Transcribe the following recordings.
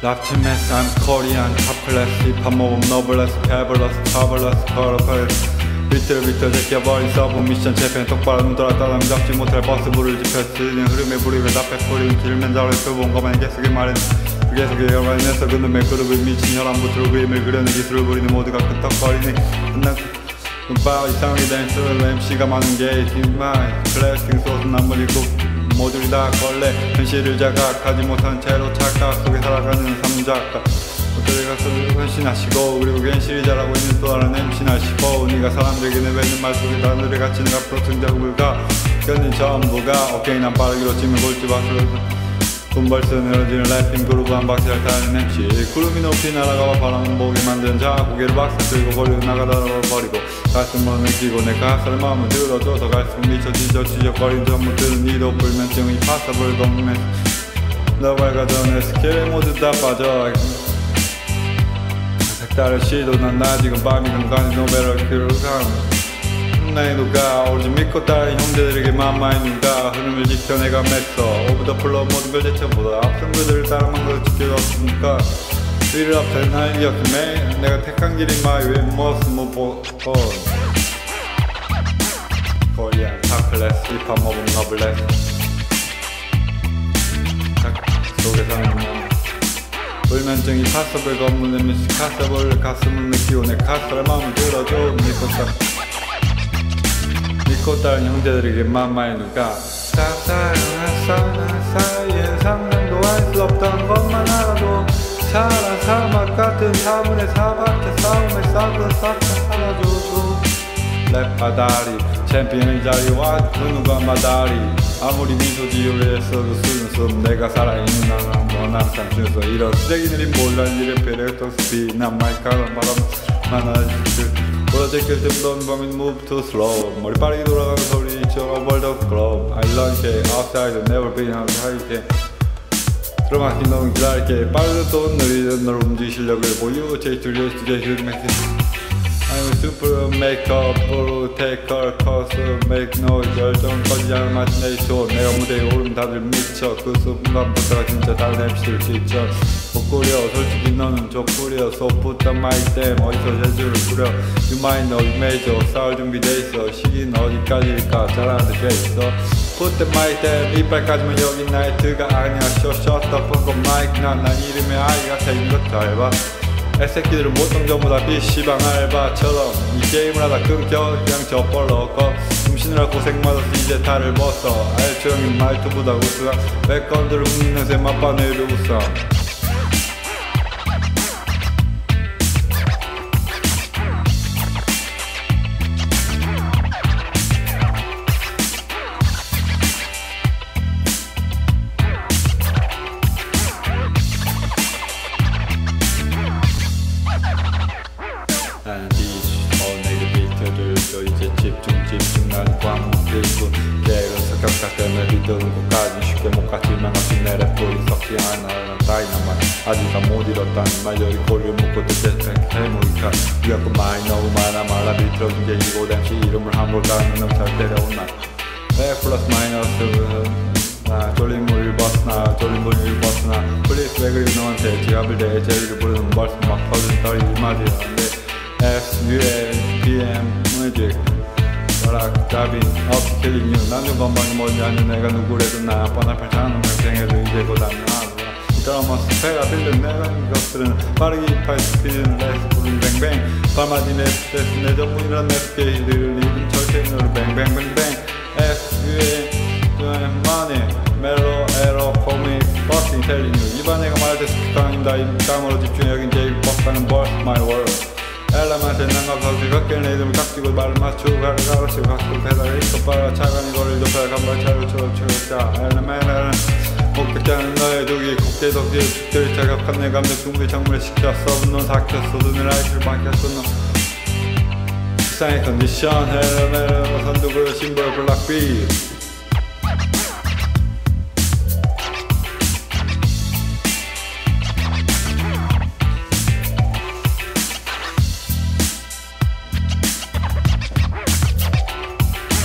랍치메스 I'm Korean top class 힙합 모범 노블레스 패블러스 파블러스 커러펄 비틀비틀 제껴버린 서브 미션 재팬 똑바로 눈 돌아 따라면 잡지 못할 버스 불을 지펴 쓰는 흐름에 불입에 답해 뿌리는 길면 자를 펴본 것만 계속이 말해 계속이 열만히 내서 그 놈의 그룹을 미친 혈안부트로 그림을 그려내 기술을 부리는 모두가 끄떡거리네 끝난 눈바 이상하게 댄스 MC가 많은 게 힘마이 클래싱 소스 남물이고 모듈이 다 걸레 현실을 자각하지 못한 채로 착각 속에 살아가는 삼작가 어떻게 가서 헌신하시고 그리고 괜시리 잘하고 있는 또 다른 MC나시고 네가 사람들에게 내뱉는 말 속에 다늘에 갇히는 앞으로 등장 불가 견딘 전부가 오케이 난 빠르기로 찌면 골집앞으로 돈벌 쓰는 에너지는 랩핑 그루브 한 바퀴 잘 타는 MC 구름이 높이 날아가와 바람은 보게 만든 자 고개를 박스 들고 거리로 나가다 버리고 가슴으로 느끼고 내 가사를 마음을 들어줘서 갈수록 미쳐 지적거린 전부들은 니도 불면증이 파서블 검면 너 밝아 전에 스킬 모두 다 빠져 색다른 시도 난 나 지금 밤이든 간이 노베럴 기록한 나의 누가 오로지 믿고 따른 형제들에게 만만히 누가 흐름을 지켜 내가 맺어 오브 더 플로 모든 걸 제쳐보다 앞선 그들을 따라만 걸 지켜줬으니까 위를 앞에 날 이겼음에 내가 택한 길이 마이 웨이 머스 무보 코리안 타클래스 힙합 모범 너블레스 속에서는 불면증이 파서블 검문의 미스 카서블 가슴을 느끼고 내 카서를 마음을 들어줘 믿고 따른 형제들에게 만만히 누가 사이에 상상도 할 수 없던 것만 알아도 차란 사막 같은 사문의 사박의 싸움에 싹을 싹 살아줘줘 랩 바다리 챔피언의 자리와 그 누가 마다리 아무리 미소 지으려 했어도 수능수 내가 살아있는 나는 넌 항상 준서 이런 쓰레기들이 몰란 일에 배려했던 스피 난 마이카는 바람 많아지지 보라제길 뜸던 밤인 move too slow 머리 빠르게 돌아가는 소리 있죠 world of globe I like it outside never been how you can 들어맞긴 너는 기다릴게 빠르든 또 느리든 널 움직일 실력을 보여 제이툴리오 제이툴 맥스 I'm a super makeup, take a course, make noise 열정 꺼지지 않은 imagination 내가 무대에 오르면 다들 미쳐 그 순간부터가 진짜 다른 MC를 지쳐 못 꾸려 솔직히 너는 족구려 So put the mic down 어디서 재주를 부려 You might know you major 싸울 준비돼 있어 시기는 어디까지일까 잘하는 데 있어 Put the mic down 이빨까지만 여긴 나이트가 아니야 Shut the fuck up mic 난 이름의 아이 같아 이것 잘 봐 애새끼들은 보통 전부 다 PC방 알바처럼 이 게임을 하다 끊겨 그냥 져버려고 숨쉬느라 고생받아서 이제 달을 벗어 알조용인 말투보다 우스한 백건들을 웃는 냄새 맛바늘을 웃어 나는 내게 비켜줄서 이제 집중 나는 광목 들고 게으른 성격자 때문에 믿는 곳까지 쉽게 못 갔지만 어찌 내 랩볼이 썩지 않아 난 다이너만 아직 다 못 잃었다는 말들이 고리를 묶고 뜻에 해모이카 위협도 많이 너무 많아 말라 비틀어준 게 이곳 MC 이름을 함부로 까는 놈잘 때려온 나 백 플러스 마이너스 졸린 물 벗으나 플리스 왜 그리 너한테 지갑을 대 제리를 부르는 벌써 막 터진 떨이 일마디라는데 SUL, PM, Magic 벼락, 자빈, 없이 killing you 남는 건방이 뭔지 아는 내가 누구래도 나 뻔한 팔자는 평생에도 이제 곧 안나 드라마 스페라 빌린 내라는 것들은 빠르게 힙할 스피드는 레스 부른 뱅뱅 발맞이 내 스트레스 내 전문이란 내 스케일을 입은 절대인으로 뱅뱅뱅뱅 SUL, money, 멜로, 에러, 코믹, 버스팅, telling you 입안에가 말할 때 스피커 아닙니다 이 땅으로 집중해 여긴 제일 버스가는 벌스 마이 월드 엘라만테 난감하게 걷게 레이드를 깍지고 말을 맞추고 가로치고 각도 배달에 있어 빨아 차가니 거리를 높여 간발 차로 쳐자 엘라만은 목격자는 너의 독이 곱게 덕지에 죽들이 자격한 내 감정 충분히 정물에 시켰어 분노 삭혔어 눈을 라이트를 밝혔어 너 세상의 컨디션 엘라만은 선두구려 심벌 블락비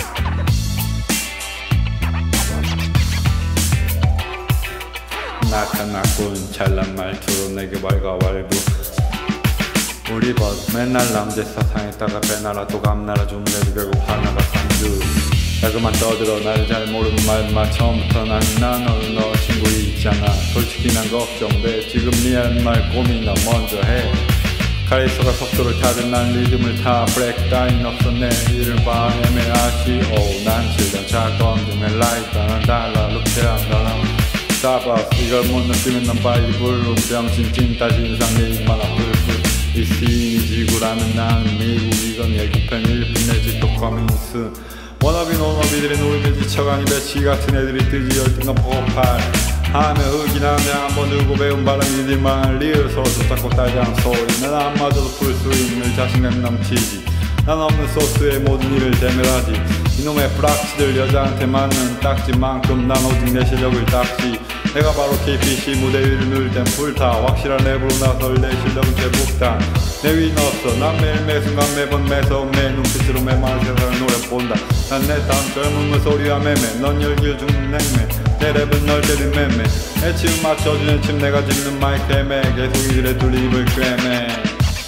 not 나타났군. 잘난 말투로 내게 왈가왈부. 우리 벗 맨날 남자 사상에다가 배나라 또 감나라 좀 내도 결국 하나가 상주. 야 그만 떠들어. 나를 잘 모르는 말마. 처음부터 난 너는 너 친구 있잖아. 솔직히 난 걱정돼. 지금 네 말 고민나 먼저 해. 카레이서가 속도를 타든 난 리듬을 타. 브레이크다운 없어 내 일을 봐. 애매하시오. 난 7년 차 검증의 라이터. 난 달라 루페한 사람 스타벅스. 이걸 못 느끼면 난 빨리 불러. 병신 찐따 진상 내 입만 아플 이 시인이 지구라면 나는 미국. 이건 예고편 1분 내지 또 커밍스. 워너비 노너비들이 놀게 지쳐가니 배치 같은 애들이 뜨지. 열등감 폭발 하며 흑이나 한번 들고 배운 바람이 니들만 리을 소스 잡고 딸장 소리. 난 안 맞아도 풀 수 있는 자신감 넘치지. 난 없는 소스에 모든 일을 대멸하지. 이놈의 브락치들 여자한테 맞는 딱지만큼 난 오직 내 실력을 닦지. 내가 바로 KPC 무대 위를 누릴 땐 불타. 확실한 랩으로 나설 내 실력은 제북단. 내 위는 없어. 난 매일 매순간 매번 매서운 내 눈빛으로 매만한 세상을 노려본다. 난 내 다음 젊음의 소리와 매매. 넌 열기를 죽는 냉매. 내 랩은 널 때린 매매. 내 침 맞춰주는 침 내가 짚는 마이크 애매. 계속 이들의 둘이 입을 꿰매.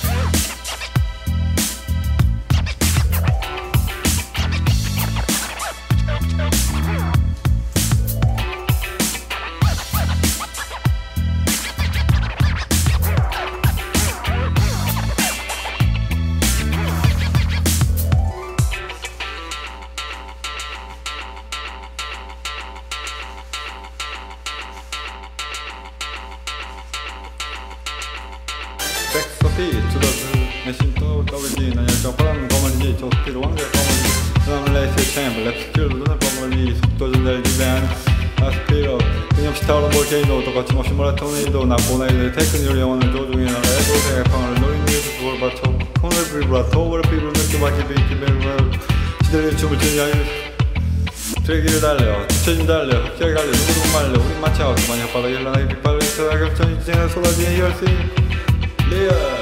백서피 투더스 내심 또 더블지. 난 열정 바람 거머리지. 조스피로 왕자 거머리. 그다음 레이스 챔프 랩스킬로 눈을 거머리. 속도 전달 지배한 아스피로. 끊임없이 타오른 볼케이노. 똑같이 없이 모라토니도. 나고나이들 테크닉을 영혼을 조종해. 나라 에고세의 방을 노린 뉴스 그걸 받쳐. 콘을 비브라토 월피브로 느껴받기 비키베르. 시들의 춤을 추는 야유 트랙기를 달려. 뒤처진 달려. 흑자에 갈려. 누구도 말려. 우린 마차하고 많이 혓바닥에 일어나게 빗발을 있어야 겹쳐진 지진에 쏟아지는 열쇠. Yeah.